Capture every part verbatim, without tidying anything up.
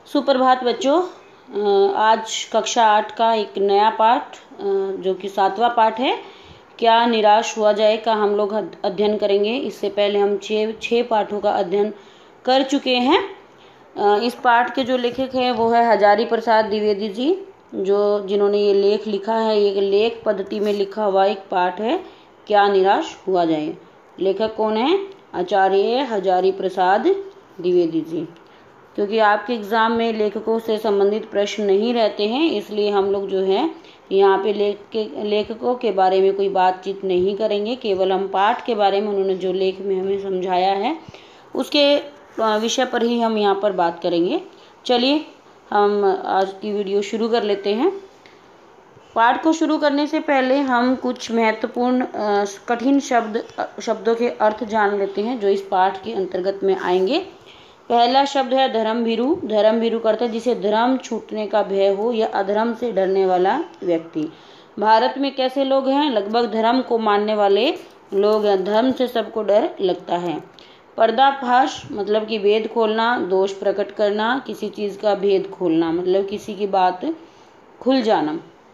सुप्रभात बच्चों। आज कक्षा आठ का एक नया पाठ जो कि सातवां पाठ है, क्या निराश हुआ जाए का हम लोग अध्ययन करेंगे। इससे पहले हम छः छः पाठों का अध्ययन कर चुके हैं। इस पाठ के जो लेखक हैं वो है हजारी प्रसाद द्विवेदी जी, जो जिन्होंने ये लेख लिखा है। ये लेख पद्धति में लिखा हुआ एक पाठ है, क्या निराश हुआ जाए। लेखक कौन है? आचार्य हजारी प्रसाद द्विवेदी जी। क्योंकि आपके एग्ज़ाम में लेखकों से संबंधित प्रश्न नहीं रहते हैं, इसलिए हम लोग जो है यहाँ पे लेख के लेखकों के बारे में कोई बातचीत नहीं करेंगे। केवल हम पाठ के बारे में उन्होंने जो लेख में हमें समझाया है उसके विषय पर ही हम यहाँ पर बात करेंगे। चलिए हम आज की वीडियो शुरू कर लेते हैं। पाठ को शुरू करने से पहले हम कुछ महत्वपूर्ण कठिन शब्द शब्दों के अर्थ जान लेते हैं जो इस पाठ के अंतर्गत में आएंगे। पहला शब्द है धर्मभीरु। धर्मभीरु करता है जिसे धर्म छूटने का भय हो या अधर्म से डरने वाला व्यक्ति। भारत में कैसे लोग हैं? लगभग धर्म को मानने वाले लोग हैं। धर्म से सबको डर लगता है। पर्दाफाश मतलब कि भेद खोलना, दोष प्रकट करना, किसी चीज़ का भेद खोलना मतलब किसी की बात खुल जाना।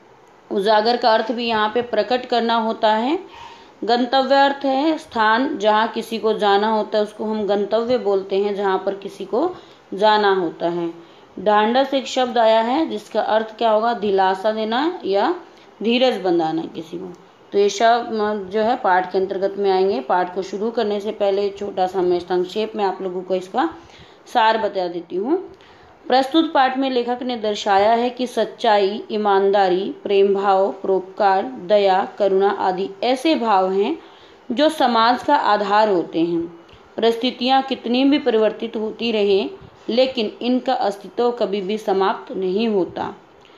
उजागर का अर्थ भी यहाँ पे प्रकट करना होता है। गंतव्य अर्थ है स्थान, जहाँ किसी को जाना होता है उसको हम गंतव्य बोलते हैं, जहाँ पर किसी को जाना होता है। ढांढस एक शब्द आया है जिसका अर्थ क्या होगा? दिलासा देना या धीरज बंधाना किसी को। तो ये शब्द जो है पाठ के अंतर्गत में आएंगे। पाठ को शुरू करने से पहले छोटा सा मैं संक्षेप में आप लोगों को इसका सार बता देती हूँ। प्रस्तुत पाठ में लेखक ने दर्शाया है कि सच्चाई, ईमानदारी, प्रेम भाव, परोपकार, दया, करुणा आदि ऐसे भाव हैं जो समाज का आधार होते हैं। परिस्थितियाँ कितनी भी परिवर्तित होती रहें, लेकिन इनका अस्तित्व कभी भी समाप्त नहीं होता।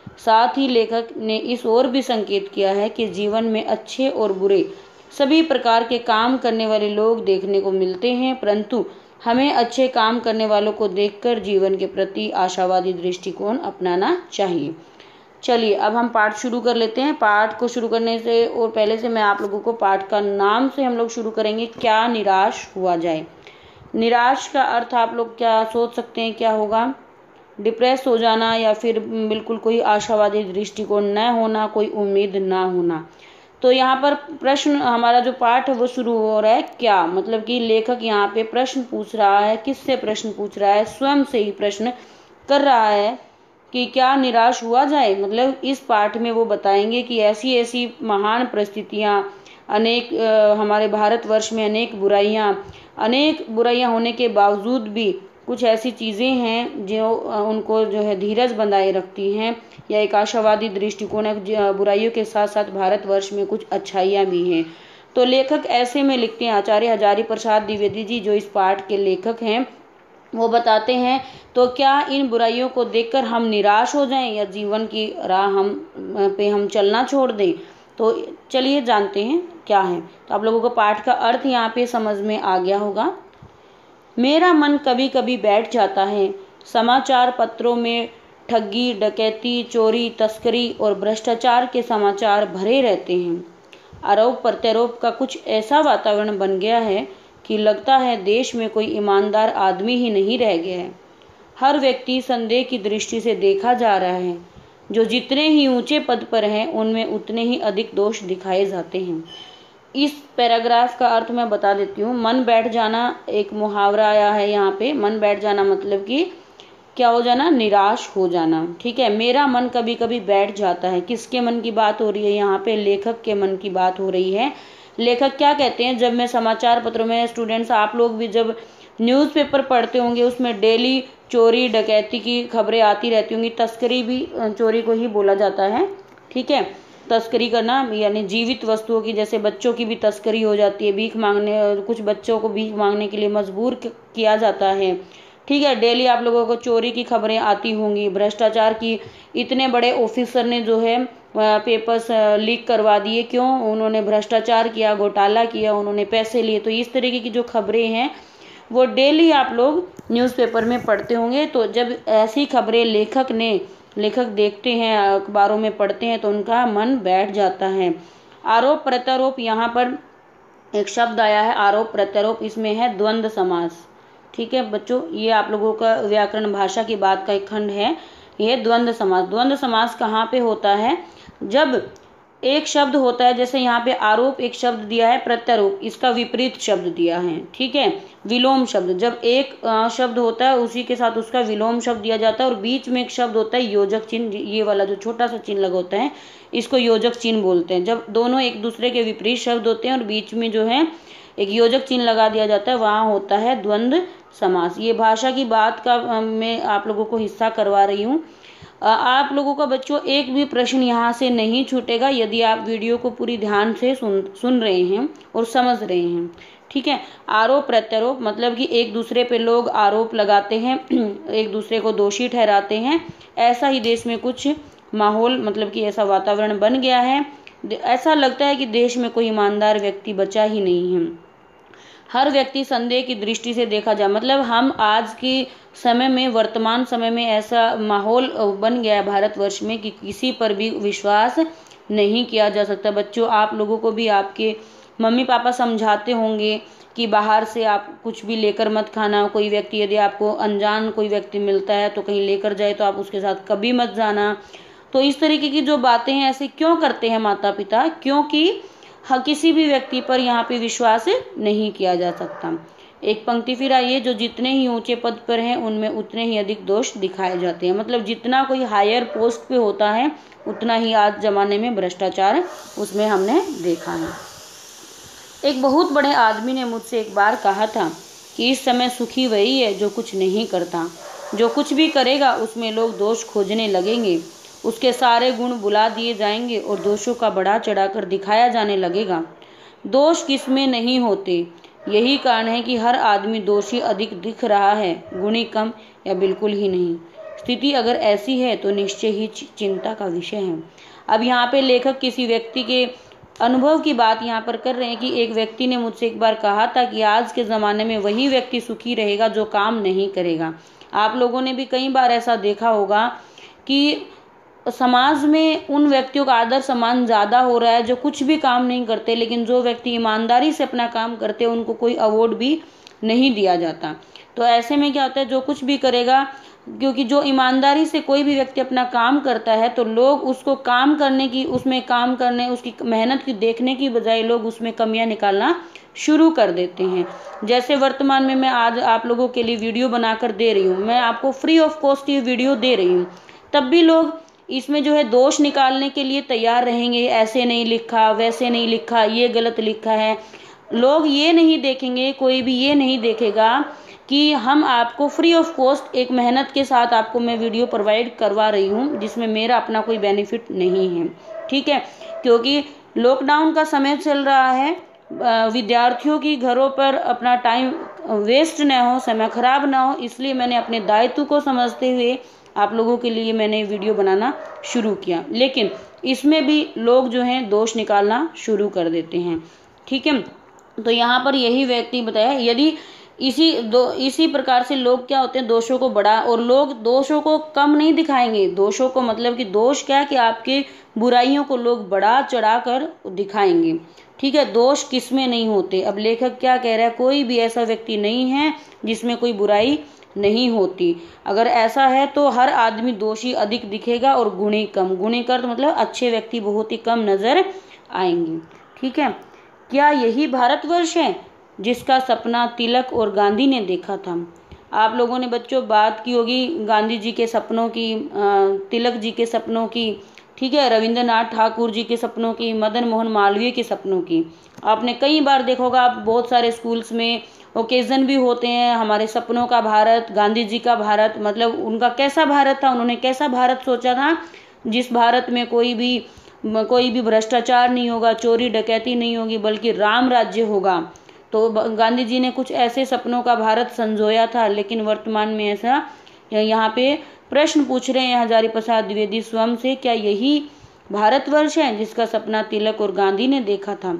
साथ ही लेखक ने इस ओर भी संकेत किया है कि जीवन में अच्छे और बुरे सभी प्रकार के काम करने वाले लोग देखने को मिलते हैं, परंतु हमें अच्छे काम करने वालों को देखकर जीवन के प्रति आशावादी दृष्टिकोण अपनाना चाहिए। चलिए अब हम पाठ शुरू कर लेते हैं। पाठ को शुरू करने से और पहले से मैं आप लोगों को पाठ का नाम से हम लोग शुरू करेंगे, क्या निराश हुआ जाए। निराश का अर्थ आप लोग क्या सोच सकते हैं क्या होगा? डिप्रेस हो जाना या फिर बिल्कुल कोई आशावादी दृष्टिकोण न होना, कोई उम्मीद ना होना। तो यहाँ पर प्रश्न हमारा जो पाठ है वो शुरू हो रहा है क्या, मतलब कि लेखक यहाँ पे प्रश्न पूछ रहा है। किससे प्रश्न पूछ रहा है? स्वयं से ही प्रश्न कर रहा है कि क्या निराश हुआ जाए। मतलब इस पाठ में वो बताएंगे कि ऐसी ऐसी महान परिस्थितियाँ, अनेक आ, हमारे भारतवर्ष में अनेक बुराइयाँ अनेक बुराइयाँ होने के बावजूद भी कुछ ऐसी चीज़ें हैं जो उनको जो है धीरज बंधाए रखती हैं या एक आशावादी दृष्टिकोण है। बुराइयों के साथ साथ भारतवर्ष में कुछ अच्छाइयाँ भी हैं। तो लेखक ऐसे में लिखते हैं, आचार्य हजारी प्रसाद द्विवेदी जी जो इस पाठ के लेखक हैं वो बताते हैं, तो क्या इन बुराइयों को देखकर हम निराश हो जाएं या जीवन की राह हम पे हम चलना छोड़ दें। तो चलिए जानते हैं क्या है। तो आप लोगों को पाठ का अर्थ यहाँ पे समझ में आ गया होगा। मेरा मन कभी कभी बैठ जाता है। समाचार पत्रों में ठगी, डकैती, चोरी, तस्करी और भ्रष्टाचार के समाचार भरे रहते हैं। आरोप प्रत्यारोप का कुछ ऐसा वातावरण बन गया है कि लगता है देश में कोई ईमानदार आदमी ही नहीं रह गया है। हर व्यक्ति संदेह की दृष्टि से देखा जा रहा है। जो जितने ही ऊंचे पद पर हैं उनमें उतने ही अधिक दोष दिखाए जाते हैं। इस पैराग्राफ का अर्थ मैं बता देती हूँ। मन बैठ जाना एक मुहावरा आया है यहाँ पे। मन बैठ जाना मतलब कि क्या हो जाना? निराश हो जाना। ठीक है। मेरा मन कभी कभी बैठ जाता है। किसके मन की बात हो रही है यहाँ पे? लेखक के मन की बात हो रही है। लेखक क्या कहते हैं? जब मैं समाचार पत्रों में, स्टूडेंट्स आप लोग भी जब न्यूज़पेपर पढ़ते होंगे उसमें डेली चोरी डकैती की खबरें आती रहती होंगी। तस्करी भी चोरी को ही बोला जाता है। ठीक है। तस्करी करना यानी जीवित वस्तुओं की, जैसे बच्चों की भी तस्करी हो जाती है। भीख मांगने, कुछ बच्चों को भीख मांगने के लिए मजबूर किया जाता है। ठीक है। डेली आप लोगों को चोरी की खबरें आती होंगी, भ्रष्टाचार की। इतने बड़े ऑफिसर ने जो है पेपर्स लीक करवा दिए। क्यों? उन्होंने भ्रष्टाचार किया, घोटाला किया, उन्होंने पैसे लिए। तो इस तरीके की जो खबरें हैं वो डेली आप लोग न्यूज़पेपर में पढ़ते होंगे। तो जब ऐसी खबरें लेखक ने लेखक देखते हैं, अखबारों में पढ़ते हैं, तो उनका मन बैठ जाता है। आरोप प्रत्यारोप, यहाँ पर एक शब्द आया है आरोप प्रत्यारोप, इसमें है द्वंद्व समास। ठीक है बच्चों, ये आप लोगों का व्याकरण भाषा की बात का एक खंड है। ये द्वंद्व समास। द्वंद्व समास कहाँ पे होता है? जब एक शब्द होता है, जैसे यहाँ पे आरोप एक शब्द दिया है, प्रत्यारोप इसका विपरीत शब्द दिया है, ठीक है। विलोम शब्द, जब एक शब्द होता है उसी के साथ उसका विलोम शब्द दिया जाता है और बीच में एक शब्द होता है योजक चिन्ह, ये वाला जो छोटा सा चिन्ह लगा होता है इसको योजक चिन्ह बोलते हैं। जब दोनों एक दूसरे के विपरीत शब्द होते हैं और बीच में जो है एक योजक चिन्ह लगा दिया जाता है, वहाँ होता है द्वंद्व समास। ये भाषा की बात का मैं आप लोगों को हिस्सा करवा रही हूँ। आप लोगों का बच्चों एक भी प्रश्न यहाँ से नहीं छूटेगा यदि आप वीडियो को पूरी ध्यान से सुन सुन रहे हैं और समझ रहे हैं, ठीक है। आरोप प्रत्यारोप मतलब कि एक दूसरे पे लोग आरोप लगाते हैं, एक दूसरे को दोषी ठहराते हैं। ऐसा ही देश में कुछ माहौल मतलब कि ऐसा वातावरण बन गया है, ऐसा लगता है कि देश में कोई ईमानदार व्यक्ति बचा ही नहीं है। हर व्यक्ति संदेह की दृष्टि से देखा जाए, मतलब हम आज के समय में, वर्तमान समय में ऐसा माहौल बन गया है भारतवर्ष में कि किसी पर भी विश्वास नहीं किया जा सकता। बच्चों, आप लोगों को भी आपके मम्मी पापा समझाते होंगे कि बाहर से आप कुछ भी लेकर मत खाना। कोई व्यक्ति यदि आपको अनजान कोई व्यक्ति मिलता है तो कहीं लेकर जाए तो आप उसके साथ कभी मत जाना। तो इस तरीके की जो बातें हैं, ऐसे क्यों करते हैं माता पिता? क्योंकि हाँ, किसी भी व्यक्ति पर यहाँ पे विश्वास नहीं किया जा सकता। एक पंक्ति फिर आइए, जो जितने ही ऊंचे पद पर हैं उनमें उतने ही अधिक दोष दिखाए जाते हैं। मतलब जितना कोई हायर पोस्ट पे होता है उतना ही आज जमाने में भ्रष्टाचार उसमें हमने देखा है। एक बहुत बड़े आदमी ने मुझसे एक बार कहा था कि इस समय सुखी वही है जो कुछ नहीं करता। जो कुछ भी करेगा उसमें लोग दोष खोजने लगेंगे, उसके सारे गुण बुला दिए जाएंगे और दोषों का बढ़ा चढ़ाकर दिखाया जाने लगेगा। दोष किसमें नहीं होते, यही कारण है कि हर आदमी दोषी अधिक दिख रहा है, गुणी कम या बिल्कुल ही नहीं। स्थिति अगर ऐसी है तो निश्चय ही चिंता का विषय है। अब यहाँ पे लेखक किसी व्यक्ति के अनुभव की बात यहाँ पर कर रहे हैं कि एक व्यक्ति ने मुझसे एक बार कहा था कि आज के ज़माने में वही व्यक्ति सुखी रहेगा जो काम नहीं करेगा। आप लोगों ने भी कई बार ऐसा देखा होगा कि समाज में उन व्यक्तियों का आदर सम्मान ज़्यादा हो रहा है जो कुछ भी काम नहीं करते, लेकिन जो व्यक्ति ईमानदारी से अपना काम करते हैं उनको कोई अवार्ड भी नहीं दिया जाता। तो ऐसे में क्या होता है, जो कुछ भी करेगा, क्योंकि जो ईमानदारी से कोई भी व्यक्ति अपना काम करता है तो लोग उसको काम करने की, उसमें काम करने, उसकी मेहनत की देखने की बजाय लोग उसमें कमियां निकालना शुरू कर देते हैं। जैसे वर्तमान में मैं आज आप लोगों के लिए वीडियो बनाकर दे रही हूँ, मैं आपको फ्री ऑफ कॉस्ट ये वीडियो दे रही हूँ, तब भी लोग इसमें जो है दोष निकालने के लिए तैयार रहेंगे। ऐसे नहीं लिखा, वैसे नहीं लिखा, ये गलत लिखा है। लोग ये नहीं देखेंगे, कोई भी ये नहीं देखेगा कि हम आपको फ्री ऑफ कॉस्ट एक मेहनत के साथ आपको मैं वीडियो प्रोवाइड करवा रही हूँ जिसमें मेरा अपना कोई बेनिफिट नहीं है, ठीक है। क्योंकि लॉकडाउन का समय चल रहा है, विद्यार्थियों की घरों पर अपना टाइम वेस्ट न हो, समय खराब ना हो, इसलिए मैंने अपने दायित्व को समझते हुए आप लोगों के लिए मैंने वीडियो बनाना शुरू किया। लेकिन इसमें भी लोग जो हैं दोष निकालना शुरू कर देते हैं, ठीक है। तो यहाँ पर यही व्यक्ति बताया, यदि इसी दो इसी प्रकार से लोग क्या होते हैं, दोषों को बढ़ा, और लोग दोषों को कम नहीं दिखाएंगे। दोषों को मतलब कि दोष क्या है कि आपके बुराइयों को लोग बढ़ा चढ़ा कर दिखाएंगे, ठीक है। दोष किसमें नहीं होते। अब लेखक क्या कह रहा है, कोई भी ऐसा व्यक्ति नहीं है जिसमें कोई बुराई नहीं होती। अगर ऐसा है तो हर आदमी दोषी अधिक दिखेगा और गुणी कम। गुणी कर तो मतलब अच्छे व्यक्ति बहुत ही कम नजर आएंगे, ठीक है। क्या यही भारतवर्ष है जिसका सपना तिलक और गांधी ने देखा था? आप लोगों ने बच्चों बात की होगी गांधी जी के सपनों की, तिलक जी के सपनों की, ठीक है, रविंद्रनाथ ठाकुर जी के सपनों की, मदन मोहन मालवीय के सपनों की। आपने कई बार देखा होगा, आप बहुत सारे स्कूल्स में ओकेजन भी होते हैं, हमारे सपनों का भारत, गांधी जी का भारत, मतलब उनका कैसा भारत था, उन्होंने कैसा भारत सोचा था जिस भारत में कोई भी कोई भी भ्रष्टाचार नहीं होगा, चोरी डकैती नहीं होगी, बल्कि राम राज्य होगा। तो गांधी जी ने कुछ ऐसे सपनों का भारत संजोया था। लेकिन वर्तमान में ऐसा, यहाँ पे प्रश्न पूछ रहे हैं हजारी प्रसाद द्विवेदी स्वयं से, क्या यही भारतवर्ष है जिसका सपना तिलक और गांधी ने देखा था,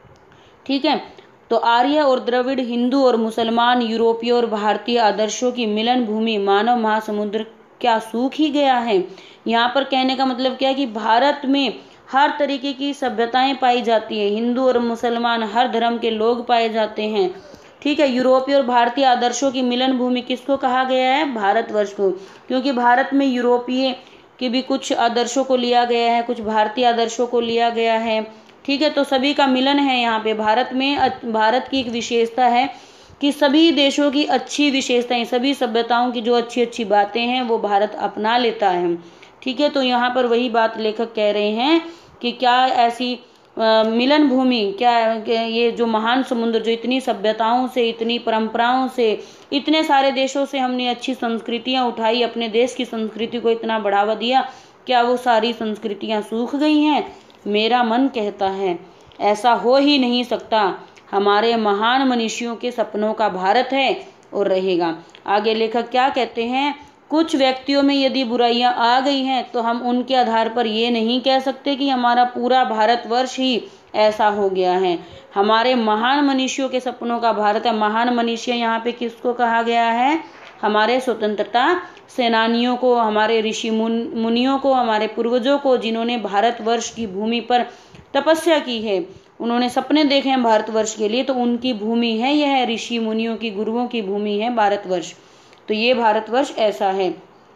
ठीक है। तो आर्य और द्रविड़, हिंदू और मुसलमान, यूरोपीय और भारतीय आदर्शों की मिलन भूमि मानव महासमुद्र क्या सूख ही गया है। यहाँ पर कहने का मतलब क्या है कि भारत में हर तरीके की सभ्यताएं पाई जाती है, हिंदू और मुसलमान हर धर्म के लोग पाए जाते हैं, ठीक है। यूरोपीय और भारतीय आदर्शों की मिलन भूमि किसको कहा गया है? भारतवर्ष को, क्योंकि भारत में यूरोपीय के भी कुछ आदर्शों को लिया गया है, कुछ भारतीय आदर्शों को लिया गया है, ठीक है। तो सभी का मिलन है यहाँ पे। भारत में भारत की एक विशेषता है कि सभी देशों की अच्छी विशेषताएं, सभी सभ्यताओं की जो अच्छी अच्छी बातें हैं वो भारत अपना लेता है, ठीक है। तो यहाँ पर वही बात लेखक कह रहे हैं कि क्या ऐसी आ, मिलन भूमि, क्या ये जो महान समुद्र, जो इतनी सभ्यताओं से, इतनी परंपराओं से, इतने सारे देशों से हमने अच्छी संस्कृतियां उठाई, अपने देश की संस्कृति को इतना बढ़ावा दिया, क्या वो सारी संस्कृतियां सूख गई हैं? मेरा मन कहता है ऐसा हो ही नहीं सकता। हमारे महान मनीषियों के सपनों का भारत है और रहेगा। आगे लेखक क्या कहते हैं? कुछ व्यक्तियों में यदि बुराइयां आ गई हैं तो हम उनके आधार पर ये नहीं कह सकते कि हमारा पूरा भारतवर्ष ही ऐसा हो गया है। हमारे महान मनीषियों के सपनों का भारत है। महान मनीषी यहाँ पे किसको कहा गया है? हमारे स्वतंत्रता सेनानियों को, हमारे ऋषि मुनियों को, हमारे पूर्वजों को, जिन्होंने भारतवर्ष की भूमि पर तपस्या की है, उन्होंने सपने देखे हैं भारतवर्ष के लिए, तो उनकी भूमि है यह, ऋषि मुनियों की, गुरुओं की भूमि है भारतवर्ष। तो ये भारतवर्ष ऐसा है।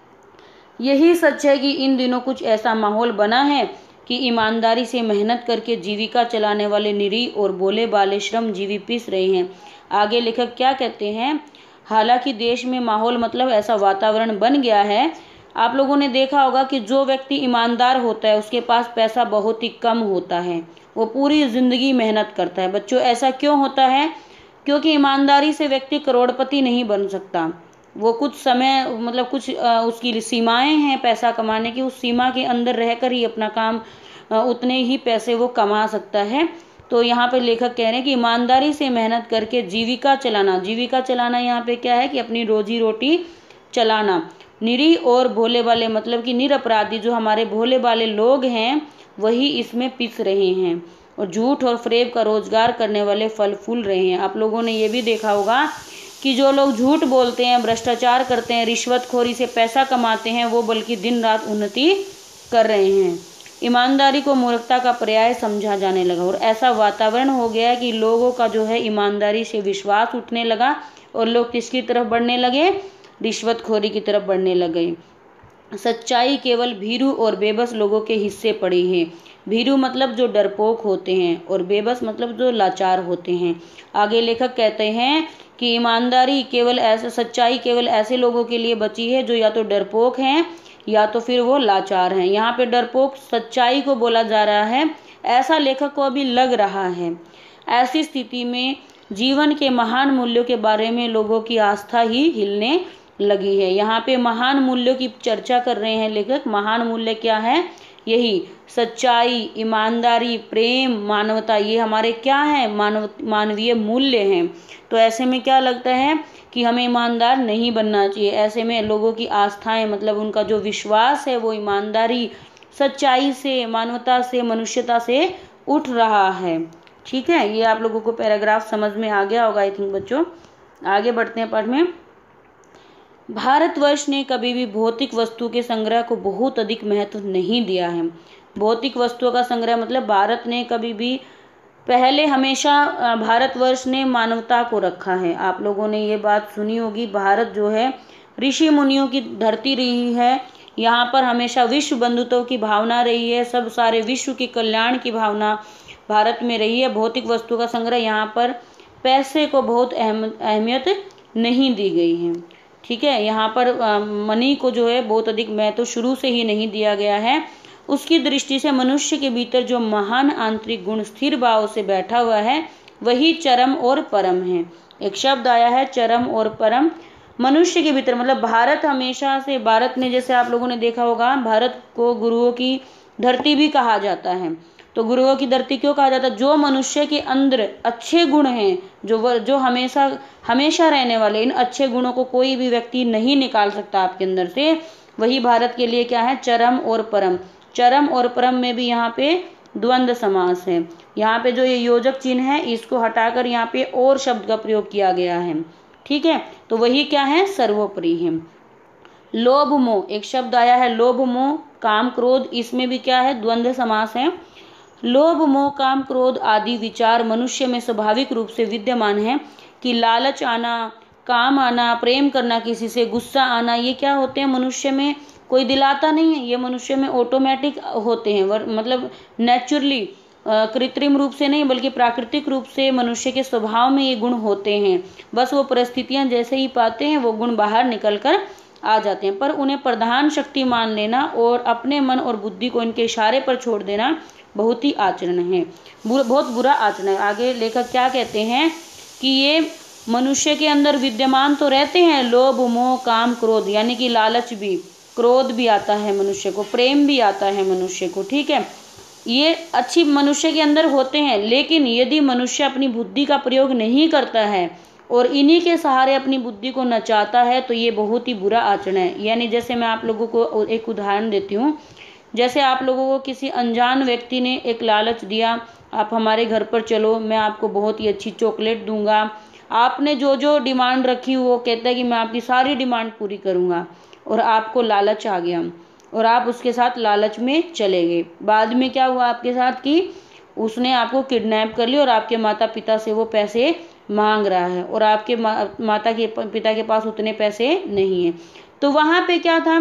यही सच है कि इन दिनों कुछ ऐसा माहौल बना है कि ईमानदारी से मेहनत करके जीविका चलाने वाले निरीह और बोले बाले श्रमजीवी पिस रहे हैं। आगे लेखक क्या कहते हैं? हालांकि देश में माहौल मतलब ऐसा वातावरण बन गया है, आप लोगों ने देखा होगा कि जो व्यक्ति ईमानदार होता है उसके पास पैसा बहुत ही कम होता है, वो पूरी जिंदगी मेहनत करता है। बच्चों, ऐसा क्यों होता है? क्योंकि ईमानदारी से व्यक्ति करोड़पति नहीं बन सकता। वो कुछ समय, मतलब कुछ उसकी सीमाएं हैं पैसा कमाने की, उस सीमा के अंदर रहकर ही अपना काम, उतने ही पैसे वो कमा सकता है। तो यहाँ पे लेखक कह रहे हैं कि ईमानदारी से मेहनत करके जीविका चलाना, जीविका चलाना यहाँ पे क्या है कि अपनी रोजी रोटी चलाना। निरीह और भोले भाले मतलब कि निरपराधी, जो हमारे भोले भाले लोग हैं वही इसमें पिस रहे हैं, और झूठ और फरेब का रोजगार करने वाले फल फूल रहे हैं। आप लोगों ने ये भी देखा होगा कि जो लोग झूठ बोलते हैं, भ्रष्टाचार करते हैं, रिश्वतखोरी से पैसा कमाते हैं, वो बल्कि दिन रात उन्नति कर रहे हैं। ईमानदारी को मूर्खता का पर्याय समझा जाने लगा, और ऐसा वातावरण हो गया कि लोगों का जो है ईमानदारी से विश्वास उठने लगा, और लोग किसकी तरफ बढ़ने लगे? रिश्वतखोरी की तरफ बढ़ने लगे। सच्चाई केवल भीरू और बेबस लोगों के हिस्से पड़ी है। भीरू मतलब जो डरपोक होते हैं, और बेबस मतलब जो लाचार होते हैं। आगे लेखक कहते हैं कि ईमानदारी केवल ऐसे, सच्चाई केवल ऐसे लोगों के लिए बची है जो या तो डरपोक हैं या तो फिर वो लाचार हैं। यहाँ पे डरपोक सच्चाई को बोला जा रहा है, ऐसा लेखक को अभी लग रहा है। ऐसी स्थिति में जीवन के महान मूल्यों के बारे में लोगों की आस्था ही हिलने लगी है। यहाँ पे महान मूल्यों की चर्चा कर रहे हैं लेखक। महान मूल्य क्या है? यही सच्चाई, ईमानदारी, प्रेम, मानवता, ये हमारे क्या है? मानव मानवीय मूल्य हैं। तो ऐसे में क्या लगता है कि हमें ईमानदार नहीं बनना चाहिए। ऐसे में लोगों की आस्थाएं, मतलब उनका जो विश्वास है वो ईमानदारी, सच्चाई से, मानवता से, मनुष्यता से उठ रहा है। ठीक है, ये आप लोगों को पैराग्राफ समझ में आ गया होगा आई थिंक बच्चों। आगे बढ़ते हैं पाठ में। भारतवर्ष ने कभी भी भौतिक वस्तु के संग्रह को बहुत अधिक महत्व नहीं दिया है। भौतिक वस्तुओं का संग्रह मतलब भारत ने कभी भी, पहले हमेशा भारतवर्ष ने मानवता को रखा है। आप लोगों ने ये बात सुनी होगी, भारत जो है ऋषि मुनियों की धरती रही है। यहाँ पर हमेशा विश्व बंधुत्व की भावना रही है, सब सारे विश्व के कल्याण की भावना भारत में रही है। भौतिक वस्तु का संग्रह, यहाँ पर पैसे को बहुत अहम अहमियत नहीं दी गई है। ठीक है, यहाँ पर मनी को जो है बहुत अधिक महत्व शुरू से ही नहीं दिया गया है। उसकी दृष्टि से मनुष्य के भीतर जो महान आंतरिक गुण स्थिर भाव से बैठा हुआ है वही चरम और परम है। एक शब्द आया है चरम और परम। मनुष्य के भीतर मतलब भारत हमेशा से, भारत ने, जैसे आप लोगों ने देखा होगा, भारत को गुरुओं की धरती भी कहा जाता है। तो गुरुओं की धरती क्यों कहा जाता है? जो मनुष्य के अंदर अच्छे गुण हैं, जो जो हमेशा हमेशा रहने वाले, इन अच्छे गुणों को कोई भी व्यक्ति नहीं निकाल सकता आपके अंदर से, वही भारत के लिए क्या है? चरम और परम। चरम और परम में भी यहाँ पे द्वंद्व समास है। यहाँ पे जो ये योजक चिन्ह है इसको हटाकर यहाँ पे और शब्द का प्रयोग किया गया है। ठीक है, तो वही क्या है? सर्वोपरि है। लोभ मोह, एक शब्द आया है लोभ मोह, काम क्रोध, इसमें भी क्या है? द्वंद्व समास है। लोभ मोह काम क्रोध आदि विचार मनुष्य में स्वाभाविक रूप से विद्यमान है, कि लालच आना, काम आना, प्रेम करना किसी से, गुस्सा आना, ये क्या होते हैं मनुष्य में, कोई दिलाता नहीं है, ये मनुष्य में ऑटोमेटिक होते हैं, मतलब नेचुरली, कृत्रिम रूप से नहीं बल्कि प्राकृतिक रूप से मनुष्य के स्वभाव में ये गुण होते हैं। बस वो परिस्थितियां जैसे ही पाते हैं वो गुण बाहर निकल कर आ जाते हैं, पर उन्हें प्रधान शक्ति मान लेना और अपने मन और बुद्धि को इनके इशारे पर छोड़ देना बहुत ही आचरण है, बहुत बुरा आचरण है। आगे लेखक क्या कहते हैं कि ये मनुष्य के अंदर विद्यमान तो रहते हैं लोभ, मोह, काम, क्रोध, यानी कि लालच भी, क्रोध भी आता है मनुष्य को, प्रेम भी आता है मनुष्य को, ठीक है, ये अच्छी मनुष्य के अंदर होते हैं। लेकिन यदि मनुष्य अपनी बुद्धि का प्रयोग नहीं करता है और इन्हीं के सहारे अपनी बुद्धि को नचाता है तो ये बहुत ही बुरा आचरण है। यानी जैसे मैं आप लोगों को एक उदाहरण देती हूँ, जैसे आप लोगों को किसी अनजान व्यक्ति ने एक लालच दिया, आप हमारे घर पर चलो, मैं आपको बहुत ही अच्छी चॉकलेट दूंगा, आपने जो जो डिमांड रखी वो कहता है कि मैं आपकी सारी डिमांड पूरी करूंगा, और आपको लालच आ गया और आप उसके साथ लालच में चले गए। बाद में क्या हुआ आपके साथ कि उसने आपको किडनैप कर लिया और आपके माता पिता से वो पैसे मांग रहा है और आपके मा, माता के पिता के पास उतने पैसे नहीं है। तो वहां पे क्या था,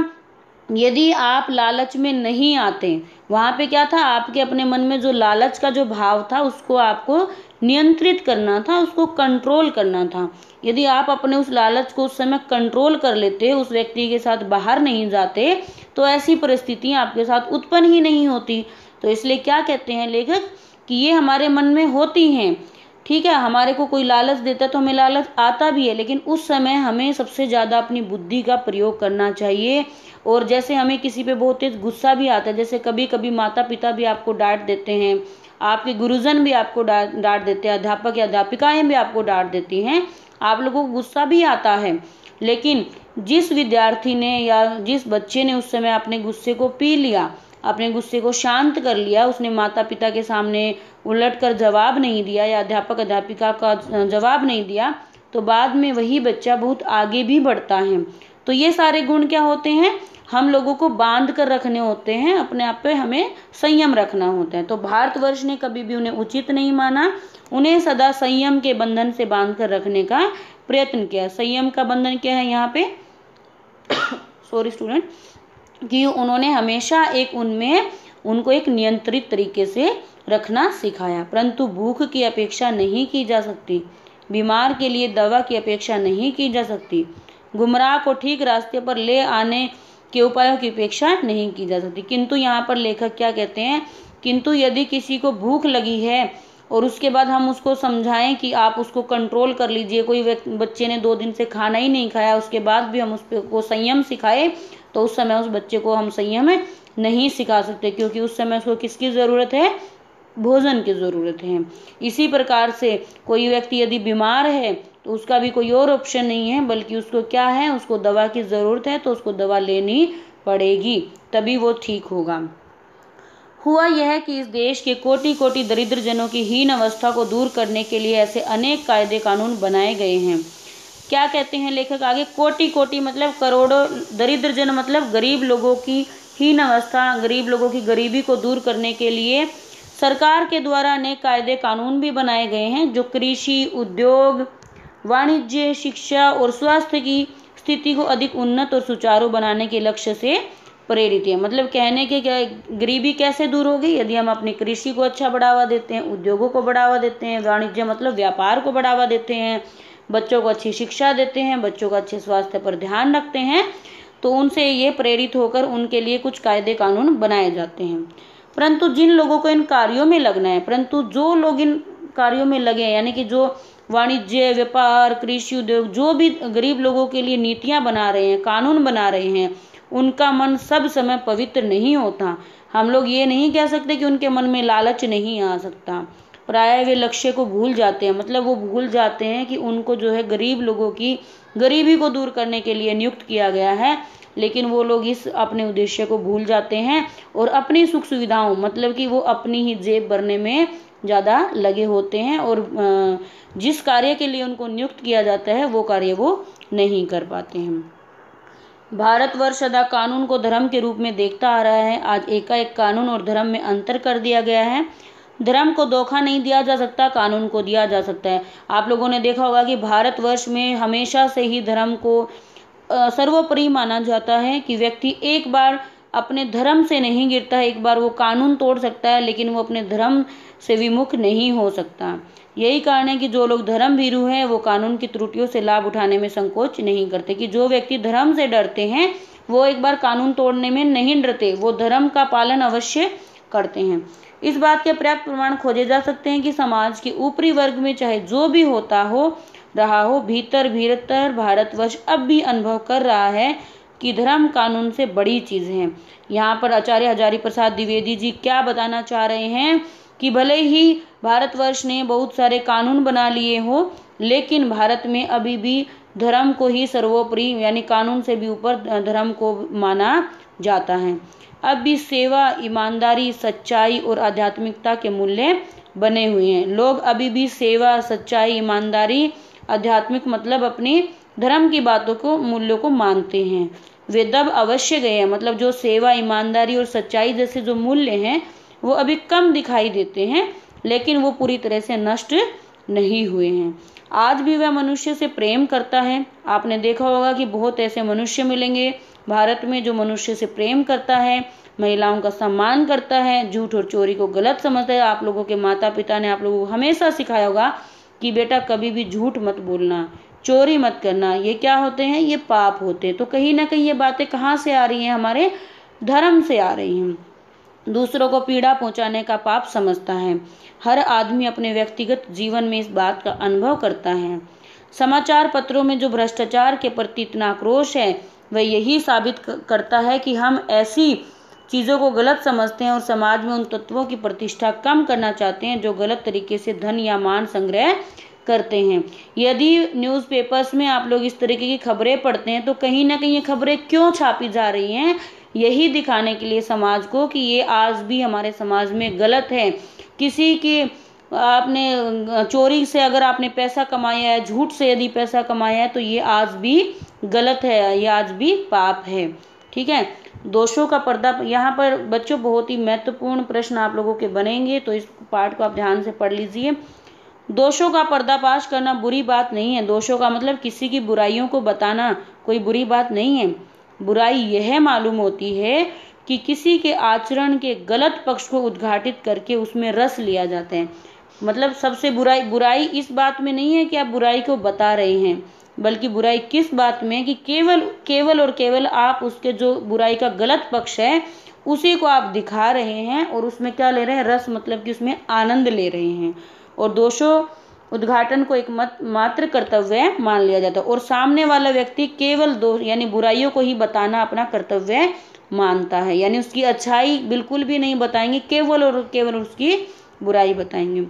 यदि आप लालच में नहीं आते, वहां पे क्या था, आपके अपने मन में जो लालच का जो भाव था उसको आपको नियंत्रित करना था, उसको कंट्रोल करना था। यदि आप अपने उस लालच को उस समय कंट्रोल कर लेते, उस व्यक्ति के साथ बाहर नहीं जाते, तो ऐसी परिस्थितियां आपके साथ उत्पन्न ही नहीं होती। तो इसलिए क्या कहते हैं लेखक कि ये हमारे मन में होती हैं, ठीक है, हमारे को कोई लालच देता है तो हमें लालच आता भी है, लेकिन उस समय हमें सबसे ज्यादा अपनी बुद्धि का प्रयोग करना चाहिए। और जैसे हमें किसी पे बहुत तेज गुस्सा भी आता है, जैसे कभी कभी माता पिता भी आपको डांट देते हैं, आपके गुरुजन भी आपको डांट देते हैं, अध्यापक या अध्यापिकाएं भी आपको डांट देती हैं, आप लोगों को गुस्सा भी आता है। लेकिन जिस विद्यार्थी ने या जिस बच्चे ने उस समय अपने गुस्से को पी लिया, अपने गुस्से को शांत कर लिया, उसने माता पिता के सामने उलट कर जवाब नहीं दिया या अध्यापक अध्यापिका का जवाब नहीं दिया, तो बाद में वही बच्चा बहुत आगे भी बढ़ता है। तो ये सारे गुण क्या होते हैं, हम लोगों को बांध कर रखने होते हैं, अपने आप पे हमें संयम रखना होता है। तो भारतवर्ष ने कभी भी उन्हें उचित नहीं माना, उन्हें सदा संयम के बंधन से बांध कर रखने का प्रयत्न किया। संयम का बंधन क्या है यहाँ पे सॉरी स्टूडेंट, कि उन्होंने हमेशा एक उनमें उनको एक नियंत्रित तरीके से रखना सिखाया। परंतु भूख की अपेक्षा नहीं की जा सकती, बीमार के लिए दवा की अपेक्षा नहीं की जा सकती, गुमराह को ठीक रास्ते पर ले आने के उपायों की अपेक्षा नहीं की जा सकती। किंतु यहाँ पर लेखक क्या कहते हैं, किंतु यदि किसी को भूख लगी है और उसके बाद हम उसको समझाएं कि आप उसको कंट्रोल कर लीजिए, कोई बच्चे ने दो दिन से खाना ही नहीं खाया, उसके बाद भी हम उसको संयम सिखाए, तो उस समय उस बच्चे को हम संयम नहीं सिखा सकते, क्योंकि उस समय उसको किसकी जरूरत है, भोजन की जरूरत है। इसी प्रकार से कोई व्यक्ति यदि बीमार है तो उसका भी कोई और ऑप्शन नहीं है, बल्कि उसको क्या है, उसको दवा की जरूरत है, तो उसको दवा लेनी पड़ेगी, तभी वो ठीक होगा। हुआ यह कि इस देश के कोटि कोटि दरिद्र जनों की हीन अवस्था को दूर करने के लिए ऐसे अनेक कायदे कानून बनाए गए हैं। क्या कहते हैं लेखक आगे, कोटि कोटि मतलब करोड़ों, दरिद्र जन मतलब गरीब लोगों की हीन अवस्था, गरीब लोगों की गरीबी को दूर करने के लिए सरकार के द्वारा अनेक कायदे कानून भी बनाए गए हैं, जो कृषि, उद्योग, वाणिज्य, शिक्षा और स्वास्थ्य की स्थिति को अधिक उन्नत और सुचारू बनाने के लक्ष्य से प्रेरित है। मतलब कहने के क्या, गरीबी कैसे दूर होगी, यदि हम अपनी कृषि को अच्छा बढ़ावा देते हैं, उद्योगों को बढ़ावा देते हैं, वाणिज्य मतलब व्यापार को बढ़ावा देते हैं, बच्चों को अच्छी शिक्षा देते हैं, बच्चों का अच्छे स्वास्थ्य पर ध्यान रखते हैं, तो उनसे ये प्रेरित होकर उनके लिए कुछ कायदे कानून बनाए जाते हैं। परंतु जिन लोगों को इन कार्यों में लगना है, परंतु जो लोग इन कार्यों में लगे, यानी कि जो वाणिज्य, व्यापार, कृषि, उद्योग, जो भी गरीब लोगों के लिए नीतियां बना रहे हैं, कानून बना रहे हैं, उनका मन सब समय पवित्र नहीं होता। हम लोग ये नहीं कह सकते कि उनके मन में लालच नहीं आ सकता, प्राय वे लक्ष्य को भूल जाते हैं। मतलब वो भूल जाते हैं कि उनको जो है गरीब लोगों की गरीबी को दूर करने के लिए नियुक्त किया गया है, लेकिन वो लोग इस अपने उद्देश्य को भूल जाते हैं और अपनी सुख सुविधाओं, मतलब कि वो अपनी ही जेब भरने में ज़्यादा लगे होते हैं, और जिस कार्य के लिए उनको नियुक्त किया जाता है वो कार्य वो नहीं कर पाते हैं। भारतवर्ष सदा कानून को धर्म के रूप में देखता आ रहा है। आज एकाएक कानून और धर्म में अंतर कर दिया गया है। धर्म को धोखा नहीं दिया जा सकता, कानून को दिया जा सकता है। आप लोगों ने देखा होगा कि भारतवर्ष में हमेशा से ही धर्म को सर्वोपरि माना जाता है कि व्यक्ति एक बार अपने धर्म से नहीं गिरता है, एक बार वो कानून तोड़ सकता है लेकिन वो अपने धर्म से विमुख नहीं हो सकता। यही कारण है कि जो लोग धर्म भीरू हैं वो कानून की त्रुटियों से लाभ उठाने में संकोच नहीं करते, कि जो व्यक्ति धर्म से डरते हैं वो एक बार कानून तोड़ने में नहीं डरते, वो धर्म का पालन अवश्य करते हैं। इस बात के पर्याप्त प्रमाण खोजे जा सकते हैं कि समाज के ऊपरी वर्ग में चाहे जो भी होता हो रहा हो, भीतर भीतर भारतवर्ष अब भी अनुभव कर रहा है कि धर्म कानून से बड़ी चीज है। यहाँ पर आचार्य हजारी प्रसाद द्विवेदी जी क्या बताना चाह रहे हैं कि भले ही भारतवर्ष ने बहुत सारे कानून बना लिए हो, लेकिन भारत में अभी भी धर्म को ही सर्वोपरि यानी कानून से भी ऊपर धर्म को माना जाता है। अब भी सेवा, ईमानदारी, सच्चाई और आध्यात्मिकता के मूल्य बने हुए हैं। लोग अभी भी सेवा, सच्चाई, ईमानदारी, आध्यात्मिक मतलब अपनी धर्म की बातों को, मूल्यों को मानते हैं। वे दब अवश्य गए हैं, मतलब जो सेवा, ईमानदारी और सच्चाई जैसे जो मूल्य हैं वो अभी कम दिखाई देते हैं, लेकिन वो पूरी तरह से नष्ट नहीं हुए हैं। आज भी वह मनुष्य से प्रेम करता है। आपने देखा होगा कि बहुत ऐसे मनुष्य मिलेंगे भारत में जो मनुष्य से प्रेम करता है, महिलाओं का सम्मान करता है, झूठ और चोरी को गलत समझता है। आप लोगों के माता पिता ने आप लोगों को हमेशा सिखाया होगा कि बेटा कभी भी झूठ मत बोलना, चोरी मत करना, ये क्या होते हैं, ये पाप होते हैं। तो कहीं ना कहीं ये बातें कहाँ से आ रही हैं, हमारे धर्म से आ रही हैं। दूसरों को पीड़ा पहुंचाने का पाप समझता है। हर आदमी अपने व्यक्तिगत जीवन में इस बात का अनुभव करता है। समाचार पत्रों में जो भ्रष्टाचार के प्रति इतना आक्रोश है वह यही साबित करता है कि हम ऐसी चीजों को गलत समझते हैं और समाज में उन तत्वों की प्रतिष्ठा कम करना चाहते हैं जो गलत तरीके से धन या मान संग्रह करते हैं। यदि न्यूज़पेपर्स में आप लोग इस तरीके की खबरें पढ़ते हैं तो कहीं ना कहीं ये खबरें क्यों छापी जा रही हैं, यही दिखाने के लिए समाज को कि ये आज भी हमारे समाज में गलत है। किसी की आपने चोरी से अगर आपने पैसा कमाया है, झूठ से यदि पैसा कमाया है तो ये आज भी गलत है, ये आज भी पाप है। ठीक है, दोषों का पर्दा, यहाँ पर बच्चों बहुत ही महत्वपूर्ण प्रश्न आप लोगों के बनेंगे, तो इस पाठ को आप ध्यान से पढ़ लीजिए। दोषों का पर्दाफाश करना बुरी बात नहीं है। दोषों का मतलब किसी की बुराइयों को बताना कोई बुरी बात नहीं है। बुराई यह मालूम होती है कि किसी के आचरण के गलत पक्ष को उद्घाटित करके उसमें रस लिया जाता है। मतलब सबसे बुराई बुराई इस बात में नहीं है कि आप बुराई को बता रहे हैं, बल्कि बुराई किस बात में है कि केवल केवल और केवल आप उसके जो बुराई का गलत पक्ष है उसी को आप दिखा रहे हैं और उसमें क्या ले रहे हैं, रस, मतलब कि उसमें आनंद ले रहे हैं। और दोषों उद्घाटन को एक मत, मात्र कर्तव्य मान लिया जाता है और सामने वाला व्यक्ति केवल दोष यानी बुराइयों को ही बताना अपना कर्तव्य मानता है, यानी उसकी अच्छाई बिल्कुल भी नहीं बताएंगे, केवल और केवल उसकी बुराई बताएंगे।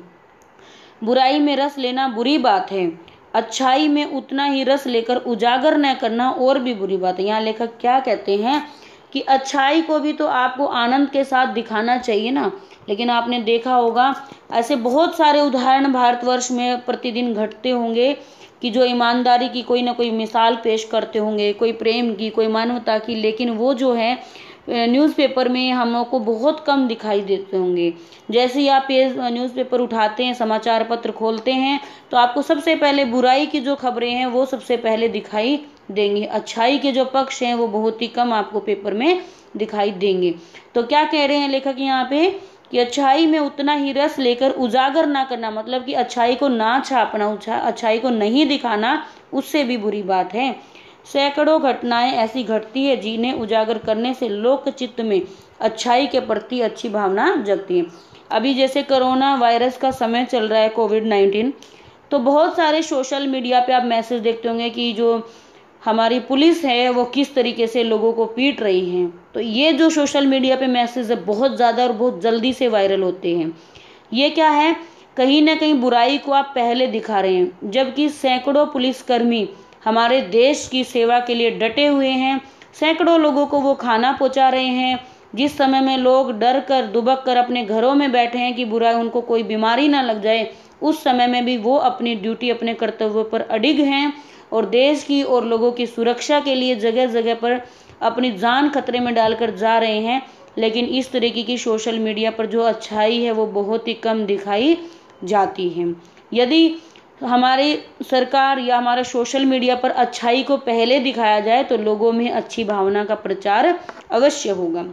बुराई में रस लेना बुरी बात है, अच्छाई में उतना ही रस लेकर उजागर न करना और भी बुरी बात है। यहाँ लेखक क्या कहते हैं कि अच्छाई को भी तो आपको आनंद के साथ दिखाना चाहिए ना, लेकिन आपने देखा होगा ऐसे बहुत सारे उदाहरण भारतवर्ष में प्रतिदिन घटते होंगे कि जो ईमानदारी की कोई ना कोई मिसाल पेश करते होंगे, कोई प्रेम की, कोई मानवता की, लेकिन वो जो है न्यूज़पेपर में हम लोग को बहुत कम दिखाई देते होंगे। जैसे ही आप ये न्यूज़पेपर उठाते हैं, समाचार पत्र खोलते हैं, तो आपको सबसे पहले बुराई की जो खबरें हैं वो सबसे पहले दिखाई देंगे, अच्छाई के जो पक्ष हैं वो बहुत ही कम आपको पेपर में दिखाई देंगे। तो क्या कह रहे हैं लेखक यहाँ पे कि अच्छाई में उतना ही रस लेकर उजागर ना करना, मतलब कि अच्छाई को ना छापना, अच्छाई को नहीं दिखाना, उससे भी बुरी बात है। सैकड़ों घटनाएं ऐसी घटती है जिन्हें उजागर करने से लोक चित्त में अच्छाई के प्रति अच्छी भावना जगती है। अभी जैसे कोरोना वायरस का समय चल रहा है, कोविड नाइन्टीन, तो बहुत सारे सोशल मीडिया पे आप मैसेज देखते होंगे कि जो हमारी पुलिस है वो किस तरीके से लोगों को पीट रही है। तो ये जो सोशल मीडिया पे मैसेज है बहुत ज़्यादा और बहुत जल्दी से वायरल होते हैं। ये क्या है, कहीं ना कहीं बुराई को आप पहले दिखा रहे हैं, जबकि सैकड़ों पुलिसकर्मी हमारे देश की सेवा के लिए डटे हुए हैं। सैकड़ों लोगों को वो खाना पहुंचा रहे हैं। जिस समय में लोग डर कर दुबक कर अपने घरों में बैठे हैं कि बुरा उनको कोई बीमारी ना लग जाए, उस समय में भी वो अपनी ड्यूटी, अपने कर्तव्यों पर अडिग हैं और देश की और लोगों की सुरक्षा के लिए जगह जगह पर अपनी जान खतरे में डालकर जा रहे हैं। लेकिन इस तरीके की सोशल मीडिया पर जो अच्छाई है वो बहुत ही कम दिखाई जाती है। यदि हमारी सरकार या हमारा सोशल मीडिया पर अच्छाई को पहले दिखाया जाए तो लोगों में अच्छी भावना का प्रचार अवश्य होगा।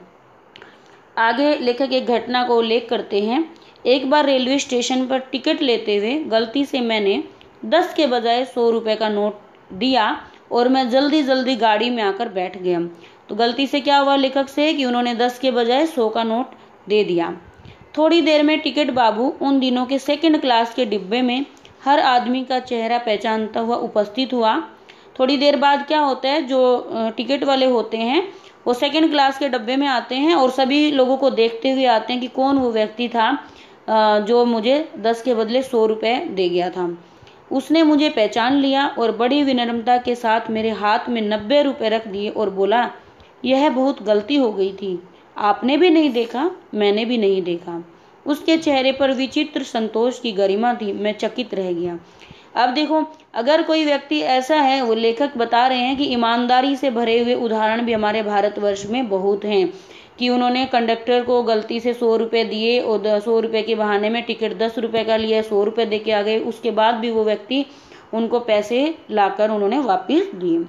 आगे लेखक एक घटना को उल्लेख करते हैं। एक बार रेलवे स्टेशन पर टिकट लेते हुए गलती से मैंने दस के बजाय सौ रुपए का नोट दिया और मैं जल्दी जल्दी गाड़ी में आकर बैठ गया। तो गलती से क्या हुआ लेखक से कि उन्होंने दस के बजाय सौ का नोट दे दिया। थोड़ी देर में टिकट बाबू उन दिनों के सेकंड क्लास के डिब्बे में हर आदमी का चेहरा पहचानता हुआ उपस्थित हुआ। थोड़ी देर बाद क्या होता है, जो टिकट वाले होते हैं वो सेकंड क्लास के डब्बे में आते हैं और सभी लोगों को देखते हुए आते हैं कि कौन वो व्यक्ति था जो मुझे दस के बदले सौ रुपये दे गया था। उसने मुझे पहचान लिया और बड़ी विनम्रता के साथ मेरे हाथ में नब्बे रुपये रख दिए और बोला, यह बहुत गलती हो गई थी, आपने भी नहीं देखा, मैंने भी नहीं देखा। उसके चेहरे पर विचित्र संतोष की गरिमा थी। मैं चकित रह गया। अब देखो, अगर कोई व्यक्ति ऐसा है, वो लेखक बता रहे हैं कि ईमानदारी से भरे हुए उदाहरण भी हमारे भारतवर्ष में बहुत हैं कि उन्होंने कंडक्टर को गलती से सौ रुपये दिए और सौ रुपये के बहाने में टिकट दस रुपये का लिया, सौ रुपये दे के आ गए, उसके बाद भी वो व्यक्ति उनको पैसे लाकर उन्होंने वापिस दिए।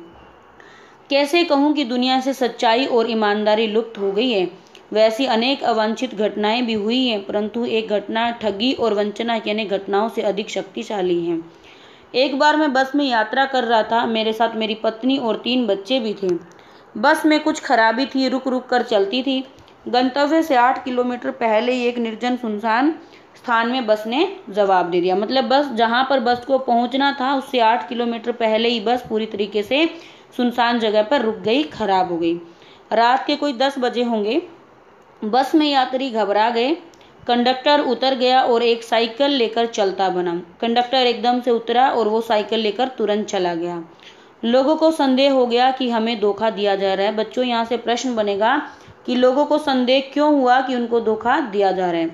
कैसे कहूँ कि दुनिया से सच्चाई और ईमानदारी लुप्त हो गई है। वैसी अनेक अवांछित घटनाएं भी हुई हैं, परंतु एक घटना ठगी और वंचना यानी घटनाओं से अधिक शक्तिशाली है। एक बार मैं बस में यात्रा कर रहा था। मेरे साथ मेरी पत्नी और तीन बच्चे भी थे। बस में कुछ खराबी थी, रुक रुक कर चलती थी। गंतव्य से आठ किलोमीटर पहले ही एक निर्जन सुनसान स्थान में बस ने जवाब दे दिया। मतलब बस जहाँ पर बस को पहुँचना था उससे आठ किलोमीटर पहले ही बस पूरी तरीके से सुनसान जगह पर रुक गई, खराब हो गई। रात के कोई दस बजे होंगे। बस में यात्री घबरा गए। कंडक्टर उतर गया और एक साइकिल लेकर चलता बना। कंडक्टर एकदम से उतरा और वो साइकिल लेकर तुरंत चला गया। लोगों को संदेह हो गया कि हमें धोखा दिया जा रहा है। बच्चों, यहाँ से प्रश्न बनेगा कि लोगों को संदेह क्यों हुआ कि उनको धोखा दिया जा रहा है।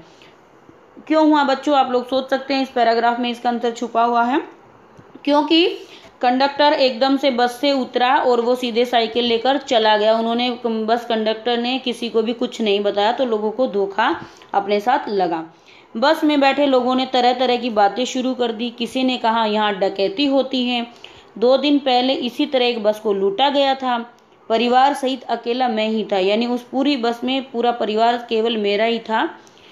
क्यों हुआ बच्चों, आप लोग सोच सकते हैं। इस पैराग्राफ में इसका आंसर छुपा हुआ है। क्योंकि कंडक्टर एकदम से बस से उतरा और वो सीधे साइकिल लेकर चला गया। उन्होंने बस कंडक्टर ने किसी को भी कुछ नहीं बताया, तो लोगों को धोखा अपने साथ लगा। बस में बैठे लोगों ने तरह तरह की बातें शुरू कर दी। किसी ने कहा यहाँ डकैती होती है, दो दिन पहले इसी तरह एक बस को लूटा गया था, परिवार सहित अकेला मैं ही था, यानी उस पूरी बस में पूरा परिवार केवल मेरा ही था।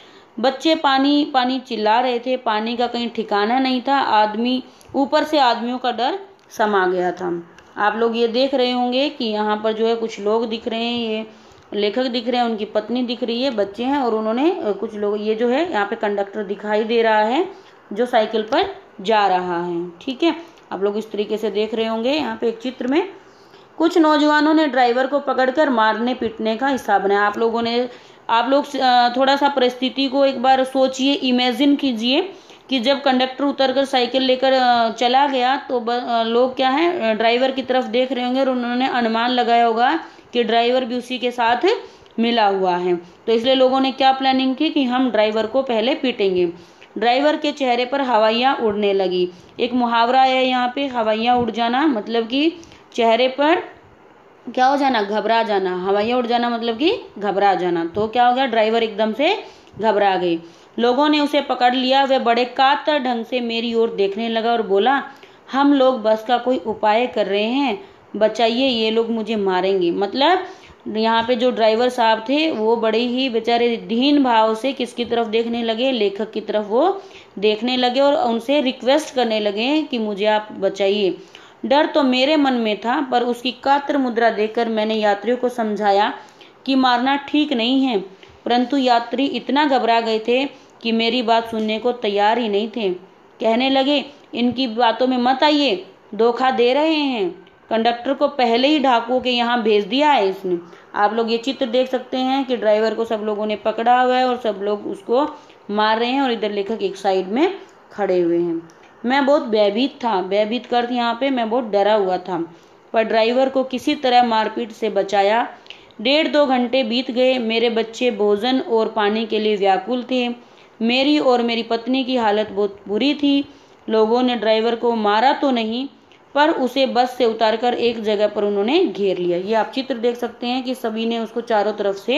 बच्चे पानी पानी चिल्ला रहे थे, पानी का कहीं ठिकाना नहीं था। आदमी ऊपर से आदमियों का डर समा गया था। आप लोग ये देख रहे होंगे कि यहाँ पर जो है कुछ लोग दिख रहे हैं, ये लेखक दिख रहे हैं, उनकी पत्नी दिख रही है, बच्चे हैं और उन्होंने कुछ लोग, ये जो है यहाँ पे कंडक्टर दिखाई दे रहा है जो साइकिल पर जा रहा है। ठीक है, आप लोग इस तरीके से देख रहे होंगे। यहाँ पे एक चित्र में कुछ नौजवानों ने ड्राइवर को पकड़कर मारने पीटने का हिस्सा बनाया। आप लोगों ने आप लोग थोड़ा सा परिस्थिति को एक बार सोचिए, इमेजिन कीजिए कि जब कंडक्टर उतरकर साइकिल लेकर चला गया तो लोग क्या है, ड्राइवर की तरफ देख रहे होंगे और उन्होंने अनुमान लगाया होगा कि ड्राइवर भी उसी के साथ मिला हुआ है। तो इसलिए लोगों ने क्या प्लानिंग की कि हम ड्राइवर को पहले पीटेंगे। ड्राइवर के चेहरे पर हवाइयाँ उड़ने लगी। एक मुहावरा है यहाँ पे, हवाइयाँ उड़ जाना, मतलब कि चेहरे पर क्या हो जाना, घबरा जाना। हवाइयाँ उड़ जाना मतलब कि घबरा जाना। तो क्या हो गया, ड्राइवर एकदम से घबरा गए। लोगों ने उसे पकड़ लिया। वह बड़े कातर ढंग से मेरी ओर देखने लगा और बोला, हम लोग बस का कोई उपाय कर रहे हैं, बचाइए, ये लोग मुझे मारेंगे। मतलब यहाँ पे जो ड्राइवर साहब थे वो बड़े ही बेचारे दीन भाव से किसकी तरफ देखने लगे, लेखक की तरफ वो देखने लगे और उनसे रिक्वेस्ट करने लगे कि मुझे आप बचाइए। डर तो मेरे मन में था, पर उसकी कातर मुद्रा देखकर मैंने यात्रियों को समझाया कि मारना ठीक नहीं है, परंतु यात्री इतना घबरा गए थे कि मेरी बात सुनने को तैयार ही नहीं थे। कहने लगे, इनकी बातों में मत आइए, धोखा दे रहे हैं, कंडक्टर को पहले ही डाकुओं के यहाँ भेज दिया है इसने। आप लोग ये चित्र देख सकते हैं कि ड्राइवर को सब लोगों ने पकड़ा हुआ है और सब लोग उसको मार रहे हैं और इधर लेखक एक साइड में खड़े हुए हैं। मैं बहुत भयभीत था, भयभीत कर यहाँ पे मैं बहुत डरा हुआ था, पर ड्राइवर को किसी तरह मारपीट से बचाया। डेढ़ दो घंटे बीत गए। मेरे बच्चे भोजन और पानी के लिए व्याकुल थे। मेरी और मेरी पत्नी की हालत बहुत बुरी थी। लोगों ने ड्राइवर को मारा तो नहीं, पर उसे बस से उतारकर एक जगह पर उन्होंने घेर लिया। ये आप चित्र देख सकते हैं कि सभी ने उसको चारों तरफ से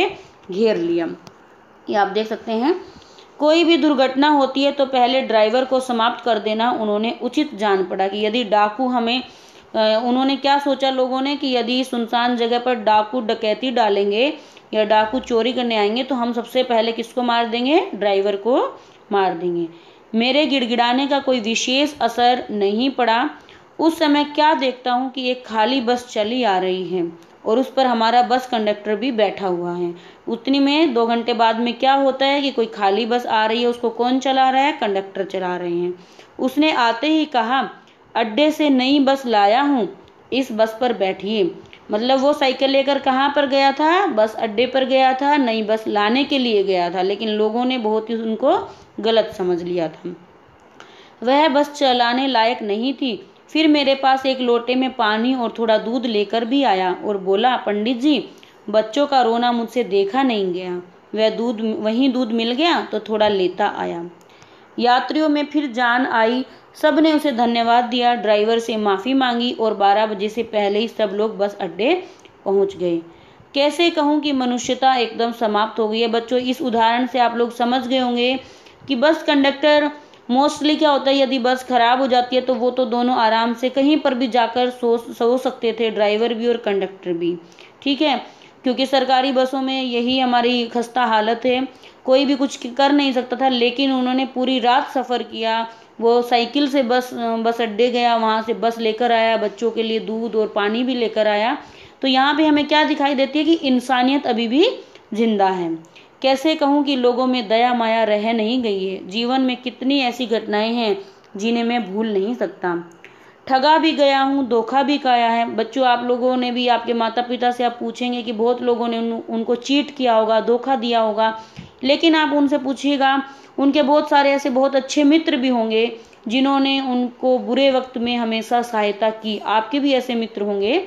घेर लिया। ये आप देख सकते हैं। कोई भी दुर्घटना होती है तो पहले ड्राइवर को समाप्त कर देना उन्होंने उचित जान पड़ा कि यदि डाकू हमें उन्होंने क्या सोचा लोगों ने कि यदि सुनसान जगह पर डाकू डकैती डालेंगे या डाकू चोरी करने आएंगे तो हम सबसे पहले किसको मार देंगे? ड्राइवर को मार देंगे। मेरे गिड़गिड़ाने का कोई विशेष असर नहीं पड़ा। उस समय क्या देखता हूँ कि एक खाली बस चली आ रही है और उस पर हमारा बस कंडक्टर भी बैठा हुआ है। उतनी में दो घंटे बाद में क्या होता है कि कोई खाली बस आ रही है, उसको कौन चला रहा है? कंडक्टर चला रहे हैं। उसने आते ही कहा, अड्डे से नई बस लाया हूँ, इस बस पर बैठिए। मतलब वो साइकिल लेकर कहाँ पर गया था? बस अड्डे पर गया था, नई बस लाने के लिए गया था, लेकिन लोगों ने बहुत ही उनको गलत समझ लिया था। वह बस चलाने लायक नहीं थी। फिर मेरे पास एक लोटे में पानी और थोड़ा दूध लेकर भी आया और बोला, पंडित जी, बच्चों का रोना मुझसे देखा नहीं गया। वह दूध वहीं दूध मिल गया तो थोड़ा लेता आया। यात्रियों में फिर जान आई। सब ने उसे धन्यवाद दिया, ड्राइवर से माफ़ी मांगी और बारह बजे से पहले ही सब लोग बस अड्डे पहुंच गए। कैसे कहूं कि मनुष्यता एकदम समाप्त हो गई है। बच्चों, इस उदाहरण से आप लोग समझ गए होंगे कि बस कंडक्टर मोस्टली क्या होता है, यदि बस खराब हो जाती है तो वो तो दोनों आराम से कहीं पर भी जाकर सो सो सकते थे, ड्राइवर भी और कंडक्टर भी। ठीक है, क्योंकि सरकारी बसों में यही हमारी खस्ता हालत है, कोई भी कुछ कर नहीं सकता था, लेकिन उन्होंने पूरी रात सफ़र किया। वो साइकिल से बस बस अड्डे गया, वहाँ से बस लेकर आया, बच्चों के लिए दूध और पानी भी लेकर आया। तो यहाँ पे हमें क्या दिखाई देती है कि इंसानियत अभी भी जिंदा है। कैसे कहूँ कि लोगों में दया माया रह नहीं गई है। जीवन में कितनी ऐसी घटनाएं हैं जिन्हें मैं भूल नहीं सकता। ठगा भी गया हूँ, धोखा भी खाया है। बच्चों, आप लोगों ने भी, आपके माता पिता से आप पूछेंगे कि बहुत लोगों ने उन, उनको चीट किया होगा, धोखा दिया होगा, लेकिन आप उनसे पूछिएगा, उनके बहुत सारे ऐसे बहुत अच्छे मित्र भी होंगे जिन्होंने उनको बुरे वक्त में हमेशा सहायता की। आपके भी ऐसे मित्र होंगे,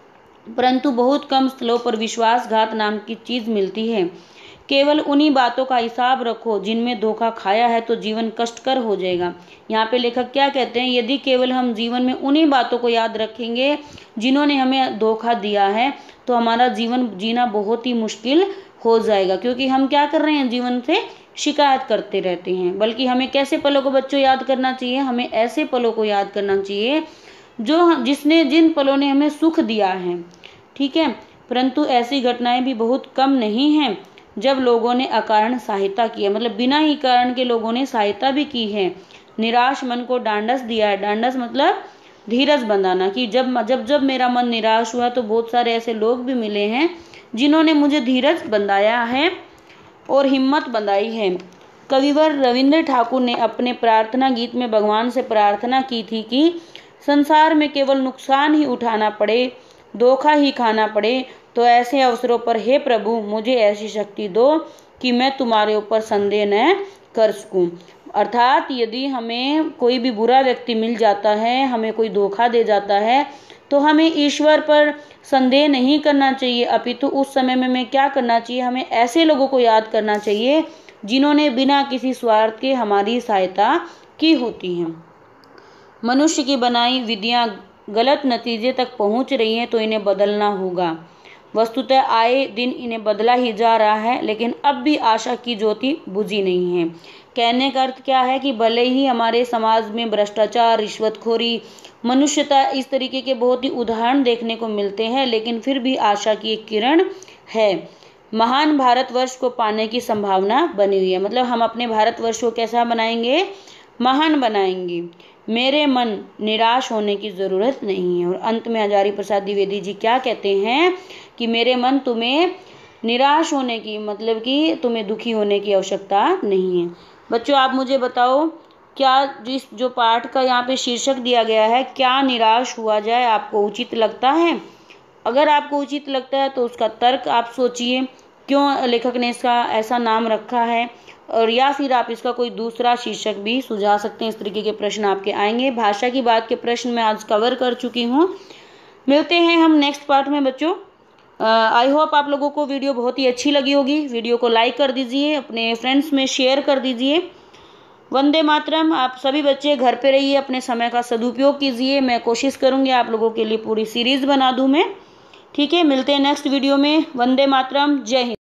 परंतु बहुत कम स्थलों पर विश्वासघात नाम की चीज मिलती है। केवल उन्हीं बातों का हिसाब रखो जिनमें धोखा खाया है तो जीवन कष्टकर हो जाएगा। यहाँ पे लेखक क्या कहते हैं, यदि केवल हम जीवन में उन्हीं बातों को याद रखेंगे जिन्होंने हमें धोखा दिया है तो हमारा जीवन जीना बहुत ही मुश्किल हो जाएगा, क्योंकि हम क्या कर रहे हैं, जीवन से शिकायत करते रहते हैं। बल्कि हमें कैसे पलों को बच्चों याद करना चाहिए? हमें ऐसे पलों को याद करना चाहिए जो जिसने जिन पलों ने हमें सुख दिया है। ठीक है, परंतु ऐसी घटनाएं भी बहुत कम नहीं हैं जब लोगों ने अकारण सहायता की है, मतलब बिना ही कारण के लोगों ने सहायता भी की है। निराश मन को डांडस दिया है। डांडस मतलब धीरज बंधाना, कि जब जब जब मेरा मन निराश हुआ तो बहुत सारे ऐसे लोग भी मिले हैं जिन्होंने मुझे धीरज बंधाया है और हिम्मत बंधाई है। कविवर रविंद्र ठाकुर ने अपने प्रार्थना गीत में भगवान से प्रार्थना की थी कि संसार में केवल नुकसान ही उठाना पड़े, धोखा ही खाना पड़े, तो ऐसे अवसरों पर हे प्रभु मुझे ऐसी शक्ति दो कि मैं तुम्हारे ऊपर संदेह न कर सकूं। अर्थात यदि हमें कोई भी बुरा व्यक्ति मिल जाता है, हमें कोई धोखा दे जाता है, तो हमें ईश्वर पर संदेह नहीं करना चाहिए, अपितु उस समय में हमें क्या करना चाहिए, हमें ऐसे लोगों को याद करना चाहिए जिन्होंने बिना किसी स्वार्थ के हमारी सहायता की होती है। मनुष्य की बनाई विधियां गलत नतीजे तक पहुंच रही हैं तो इन्हें बदलना होगा। वस्तुतः आए दिन इन्हें बदला ही जा रहा है, लेकिन अब भी आशा की ज्योति बुझी नहीं है। कहने का अर्थ क्या है कि भले ही हमारे समाज में भ्रष्टाचार, रिश्वतखोरी, मनुष्यता, इस तरीके के बहुत ही उदाहरण देखने को मिलते हैं, लेकिन फिर भी आशा की एक किरण है। महान भारतवर्ष को पाने की संभावना बनी हुई है। मतलब हम अपने भारतवर्ष को कैसा बनाएंगे? महान बनाएंगे। मेरे मन निराश होने की जरूरत नहीं है। और अंत में हजारी प्रसाद द्विवेदी जी क्या कहते हैं कि मेरे मन तुम्हें निराश होने की, मतलब कि तुम्हें दुखी होने की आवश्यकता नहीं है। बच्चों, आप मुझे बताओ, क्या जिस जो पाठ का यहाँ पे शीर्षक दिया गया है, क्या निराश हुआ जाए, आपको उचित लगता है? अगर आपको उचित लगता है तो उसका तर्क आप सोचिए, क्यों लेखक ने इसका ऐसा नाम रखा है, और या फिर आप इसका कोई दूसरा शीर्षक भी सुझा सकते हैं। इस तरीके के प्रश्न आपके आएंगे। भाषा की बात के प्रश्न मैं आज कवर कर चुकी हूँ। मिलते हैं हम नेक्स्ट पार्ट में बच्चों। आई होप आप लोगों को वीडियो बहुत ही अच्छी लगी होगी। वीडियो को लाइक कर दीजिए, अपने फ्रेंड्स में शेयर कर दीजिए। वंदे मातरम। आप सभी बच्चे घर पे रहिए, अपने समय का सदुपयोग कीजिए। मैं कोशिश करूँगी आप लोगों के लिए पूरी सीरीज बना दूँ मैं। ठीक है, मिलते हैं नेक्स्ट वीडियो में। वंदे मातरम, जय हिंद।